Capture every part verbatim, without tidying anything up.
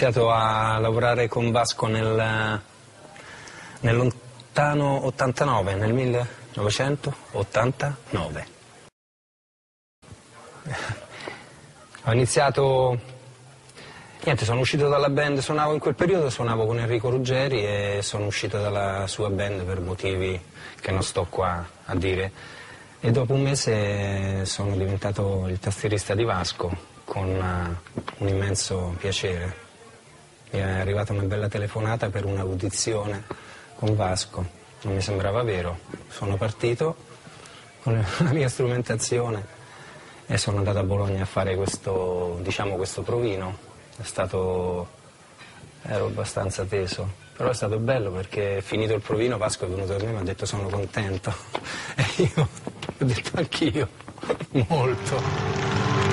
iniziato a lavorare con Vasco nel, nel lontano ottantanove, nel millenovecentottantanove. Ho iniziato, niente, sono uscito dalla band, suonavo in quel periodo, suonavo con Enrico Ruggeri e sono uscito dalla sua band per motivi che non sto qua a dire. E dopo un mese sono diventato il tastierista di Vasco con uh, un immenso piacere. Mi è arrivata una bella telefonata per un'audizione con Vasco, non mi sembrava vero. Sono partito con la mia strumentazione e sono andato a Bologna a fare questo, diciamo, questo provino. È stato, ero abbastanza teso, però è stato bello perché finito il provino Vasco è venuto da me e mi ha detto sono contento e io ho detto anch'io, molto.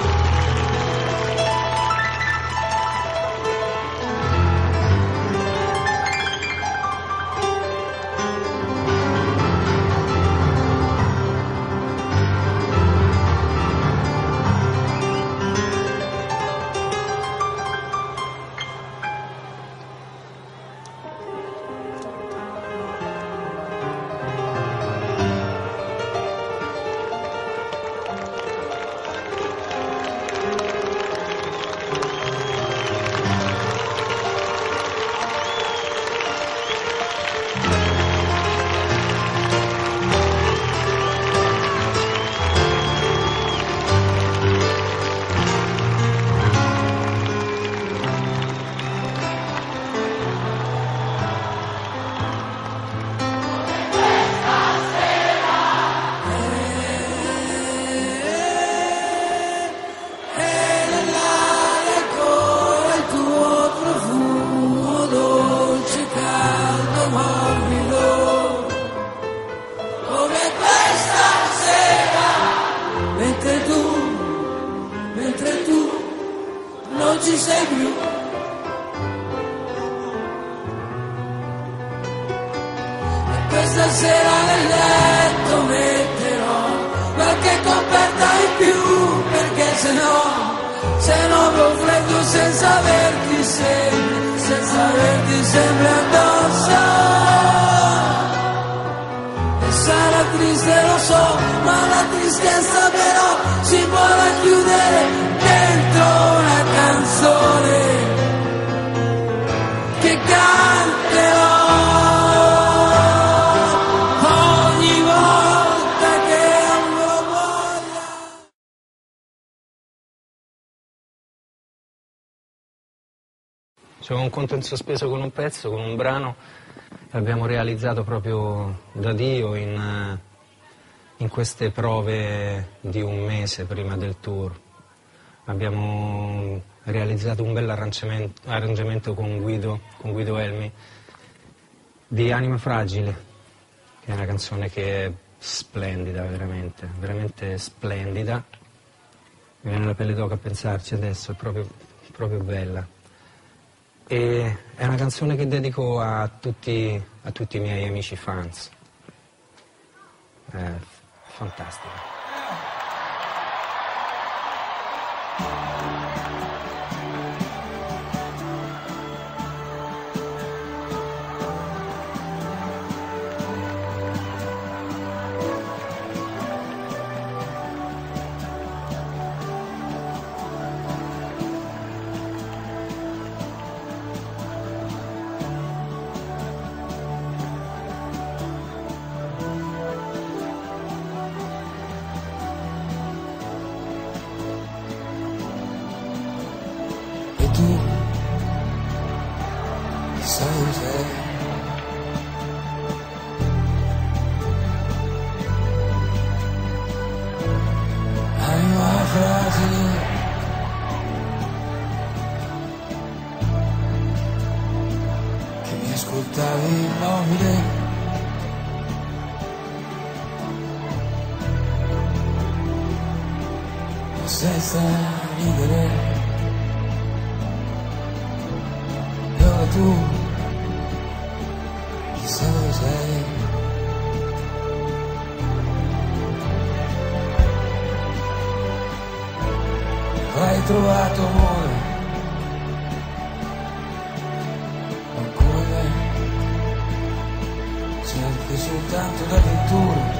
Questa sera nel letto metterò qualche coperta in più, perché se no, se no avrò freddo senza averti sempre, senza averti sempre addosso. E sarà triste, lo so, ma la tristezza però si può racchiudere dentro una canzone che canterò. C'è un conto in sospeso con un pezzo, con un brano che abbiamo realizzato proprio da Dio in, in queste prove di un mese prima del tour. Abbiamo realizzato un bel arrangiamento, arrangiamento con, Guido, con Guido Elmi di Anima Fragile, che è una canzone che è splendida, veramente, veramente splendida. Mi viene la pelle d'oca a pensarci adesso, è proprio, proprio bella. E è una canzone che dedico a tutti, a tutti i miei amici fans. È fantastica. Senza ridere, e ora tu chissà dove sei. Avrai trovato amore tanto d'avventura.